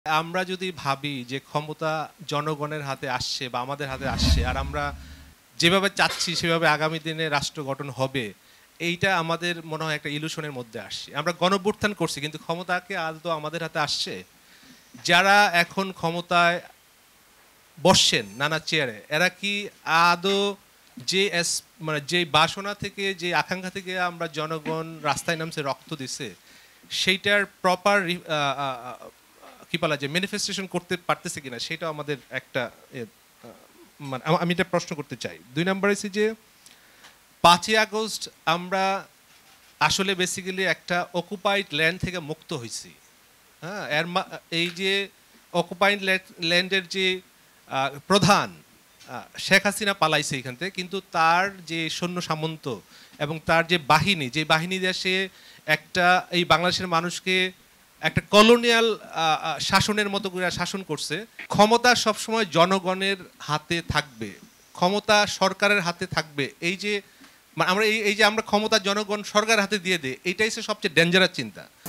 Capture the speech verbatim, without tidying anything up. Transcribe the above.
আমরা যদি ভাবি যে ক্ষমতা জনগণের হাতে আসছে বা আমাদের হাতে আসছে আর আমরা যেভাবে চাচ্ছি সেভাবে আগামী দিনে রাষ্ট্র গঠন হবে, এইটা আমাদের মনে হয় একটা ইলুশনের মধ্যে আসছে। আমরা গণঅভ্যুত্থান করছি কিন্তু ক্ষমতাকে আদৌ আমাদের হাতে আসছে? যারা এখন ক্ষমতায় বসছেন নানা চেয়ারে, এরা কি আদৌ যে এস মানে যে বাসনা থেকে যে আকাঙ্ক্ষা থেকে আমরা জনগণ রাস্তায় নামছে রক্ত দিছে সেইটার প্রপার কি বলা যায় ম্যানিফেস্টেশন করতে পারতেছে কিনা সেটা আমাদের একটা মানে আমি এটা প্রশ্ন করতে চাই। দুই নম্বর হচ্ছে যে পাঁচই আগস্ট আমরা আসলে বেসিক্যালি একটা অকুপাইড ল্যান্ড থেকে মুক্ত হয়েছি। হ্যাঁ, এর এই যে অকুপাইড ল্যান্ডের যে প্রধান শেখ হাসিনা পালাইছে এখান থেকে, কিন্তু তার যে সৈন্য সামন্ত এবং তার যে বাহিনী যে বাহিনী দিয়ে সে একটা এই বাংলাদেশের মানুষকে একটা কলোনিয়াল শাসনের মতো করে শাসন করছে। ক্ষমতা সবসময় জনগণের হাতে থাকবে, ক্ষমতা সরকারের হাতে থাকবে। এই যে আমরা এই যে আমরা ক্ষমতা জনগণ সরকারের হাতে দিয়ে দিই, এইটাই সবচেয়ে ডেঞ্জারাস চিন্তা।